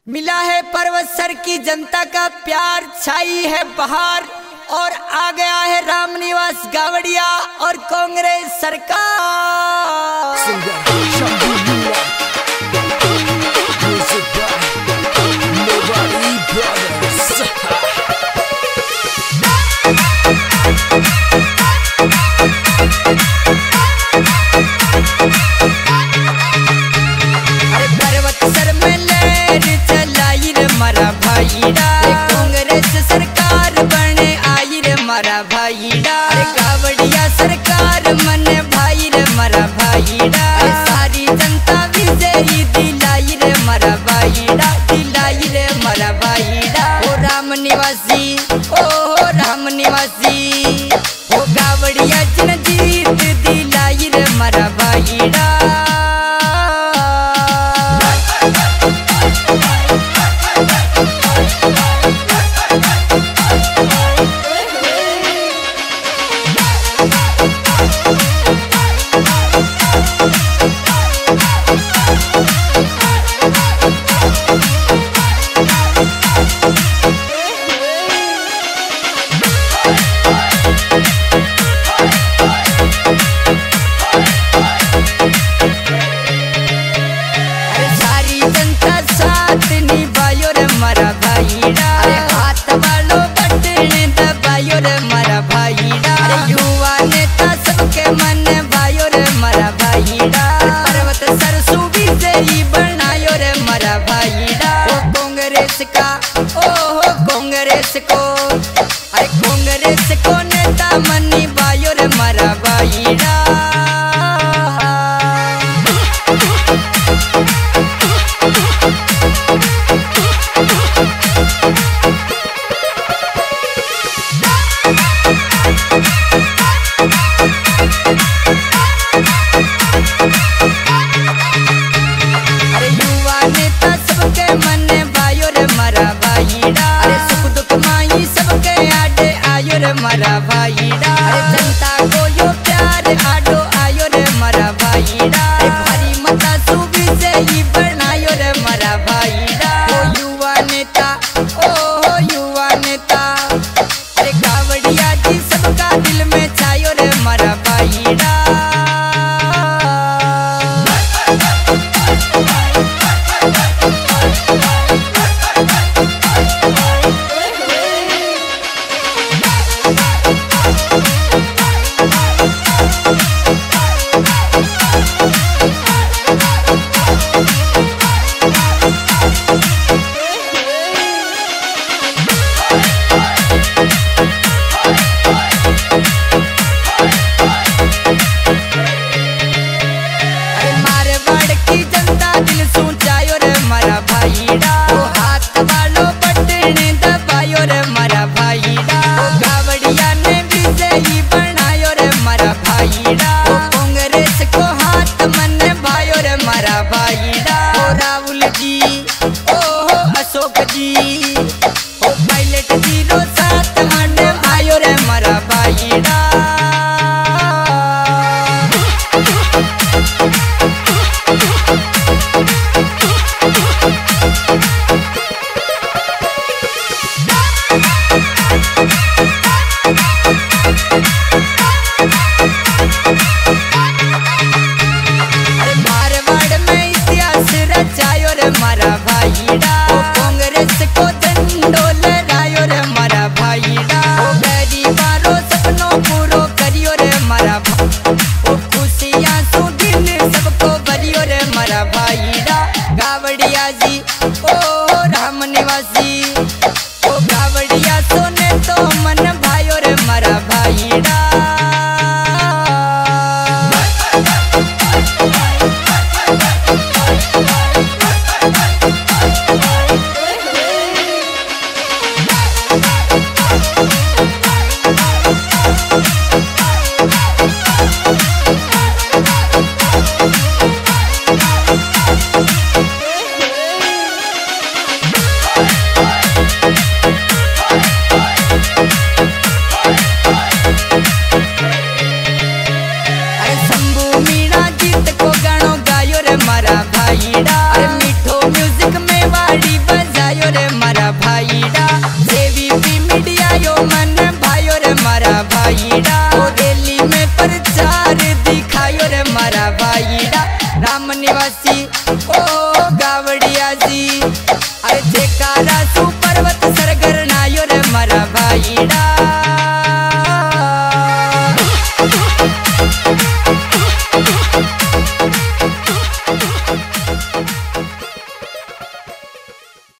मिला है पर्वत सर की जनता का प्यार, छाई है बहार और आ गया है रामनिवास गावड़िया और कांग्रेस कांग्रेस सरकार बने आई रे मारा भाईड़ा, गावड़िया सरकार मने भाई रे मारा भाईड़ा, सारी जनता विजयी दिलाई रे मारा भाईड़ा, दिलाई रे मारा भाईड़ा। ओ राम निवासी, ओ राम निवासी, ओ गावड़िया जन जीत दिलाई रे मारा भाईड़ा। युवा नेता सबके मन भाइयों रे मारा भाईड़ा, पर्वत सर सूबी से ही बनायो रे मारा भाईड़ा। ओ कांग्रेस का ओ कांग्रेस को, अरे कांग्रेस को नेता मनी भाइयों रे मारा भाईड़ा। मारा भाईड़ा, जनता को यो प्यार आडो आयो रे मारा भाईड़ा, भारी मता सूबी से ही बनायो रे मारा भाईड़ा। ओ युवा नेता, ओ युवा नेता, अरे गावड़िया जी सबका दिल में छायो रे मारा भाईड़ा। गावड़िया ने विजयी बनायो रे मारा भाईड़ा, कांग्रेस को हाथ मन भाइयों रे मारा भाईड़ा। ओ राहुल जी, ओ अशोक जी, ओ पायलट जी रो साथ मन भाइयों रे मारा भाईड़ा। मारवाड़ में इतिहास रचायो रे मारा भाईड़ा, कांग्रेस को